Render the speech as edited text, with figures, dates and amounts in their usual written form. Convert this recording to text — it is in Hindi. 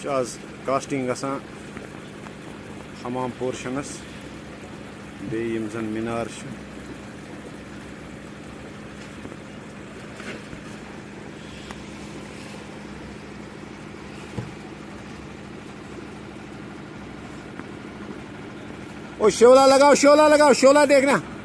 आज कास्टिंग गसान हमाम पोर्शनस बे यम जन मीनार छ। ओ शोला लगाओ, शोला लगाओ, शोला देखना।